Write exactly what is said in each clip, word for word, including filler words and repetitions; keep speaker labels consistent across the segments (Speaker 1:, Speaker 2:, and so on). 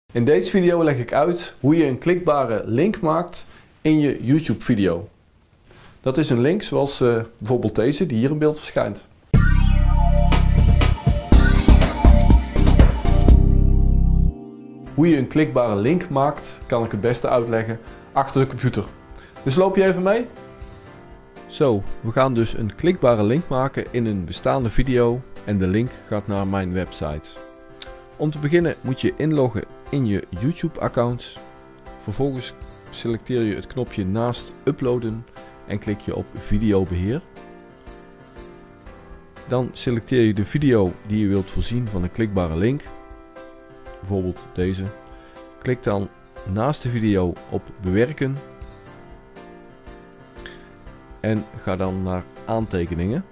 Speaker 1: In deze video leg ik uit hoe je een klikbare link maakt in je YouTube video. Dat is een link zoals uh, bijvoorbeeld deze die hier in beeld verschijnt. Hoe je een klikbare link maakt kan ik het beste uitleggen achter de computer. Dus loop je even mee? Zo, we gaan dus een klikbare link maken in een bestaande video en de link gaat naar mijn website. Om te beginnen moet je inloggen in je YouTube account. Vervolgens selecteer je het knopje naast uploaden en klik je op videobeheer. Dan selecteer je de video die je wilt voorzien van een klikbare link. Bijvoorbeeld deze. Klik dan naast de video op bewerken. En ga dan naar aantekeningen.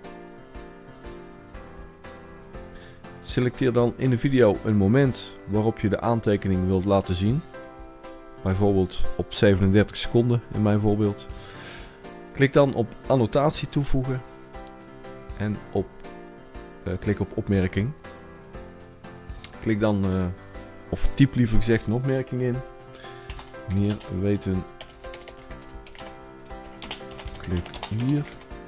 Speaker 1: Selecteer dan in de video een moment waarop je de aantekening wilt laten zien. Bijvoorbeeld op zevenendertig seconden in mijn voorbeeld. Klik dan op annotatie toevoegen. En op, uh, klik op opmerking. Klik dan, uh, of typ liever gezegd een opmerking in. Meneer weten. Klik hier.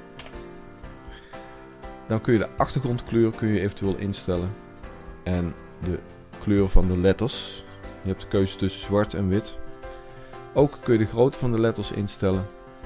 Speaker 1: Dan kun je de achtergrondkleur kun je eventueel instellen. En de kleur van de letters. Je hebt de keuze tussen zwart en wit. Ook kun je de grootte van de letters instellen.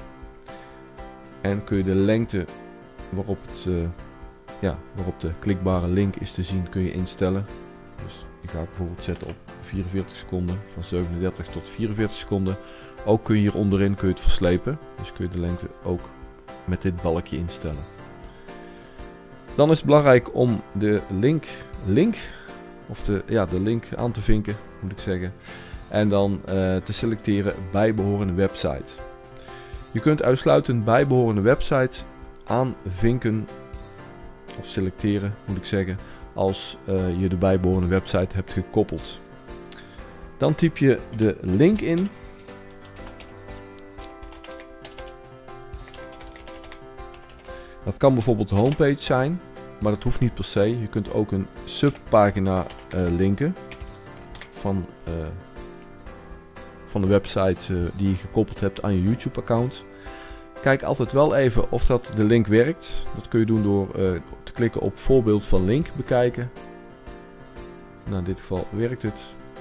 Speaker 1: En kun je de lengte waarop, het, uh, ja, waarop de klikbare link is te zien kun je instellen. Dus die ga ik bijvoorbeeld zetten op vierenveertig seconden. Van zevenendertig tot vierenveertig seconden. Ook kun je hier onderin kun je het verslepen. Dus kun je de lengte ook met dit balkje instellen. Dan is het belangrijk om de link, link of de, ja, de link aan te vinken, moet ik zeggen. En dan uh, te selecteren bijbehorende website. Je kunt uitsluitend bijbehorende websites aanvinken of selecteren, moet ik zeggen, als uh, je de bijbehorende website hebt gekoppeld. Dan typ je de link in. Dat kan bijvoorbeeld de homepage zijn, maar dat hoeft niet per se. Je kunt ook een subpagina uh, linken van, uh, van de website uh, die je gekoppeld hebt aan je YouTube account. Kijk altijd wel even of dat de link werkt. Dat kun je doen door uh, te klikken op voorbeeld van link bekijken. Nou, in dit geval werkt het.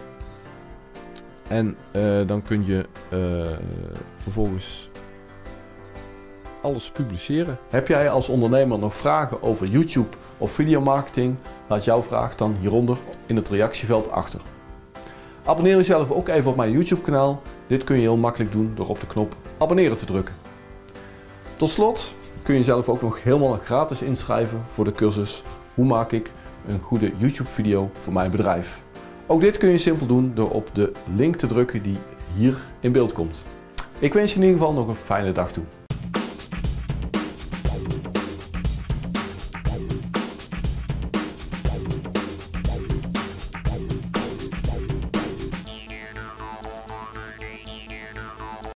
Speaker 1: En uh, dan kun je uh, vervolgens alles publiceren. Heb jij als ondernemer nog vragen over YouTube of videomarketing? Laat jouw vraag dan hieronder in het reactieveld achter. Abonneer jezelf ook even op mijn YouTube kanaal. Dit kun je heel makkelijk doen door op de knop abonneren te drukken. Tot slot kun je jezelf ook nog helemaal gratis inschrijven voor de cursus Hoe maak ik een goede YouTube video voor mijn bedrijf. Ook dit kun je simpel doen door op de link te drukken die hier in beeld komt. Ik wens je in ieder geval nog een fijne dag toe.